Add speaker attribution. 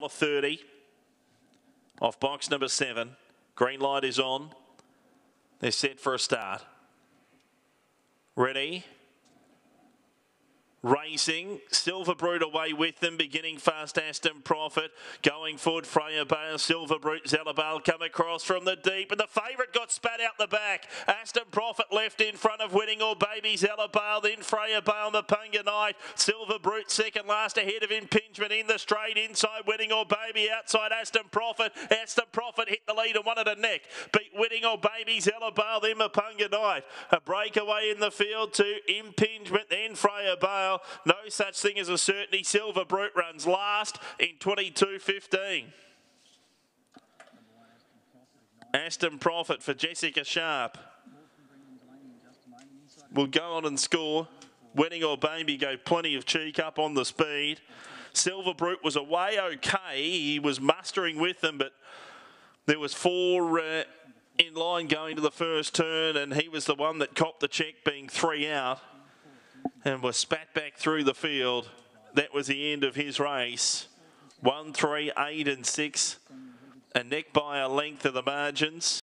Speaker 1: $1.30 off box number 7. Green light is on. They're set for a start. Ready. Racing, Silver Brute away with them, beginning fast Aston Prophet, going forward Freya Bale, Silver Brute, Zellabale come across from the deep, and the favourite got spat out the back. Aston Prophet left in front of Winning All Baby, Zellabale, then Freya Bale, Mapunga Knight, Silver Brute second last ahead of Impingement in the straight, inside Winning All Baby, outside Aston Prophet hit the lead and won it a neck, beat Winning All Baby, Zellabale, then Mapunga Knight, a breakaway in the field to Impingement, then Freya Bale. No such thing as a certainty. Silver Brute runs last in 22.15. Aston Prophet for Jessica Sharp will go on and score. Winning All Baby go plenty of cheek up on the speed. Silver Brute was away okay. He was mustering with them, but there was 4 in line going to the first turn, and he was the one that copped the check, being 3 out. And was spat back through the field. That was the end of his race. 1, 3, 8 and 6. A neck by a length of the margins.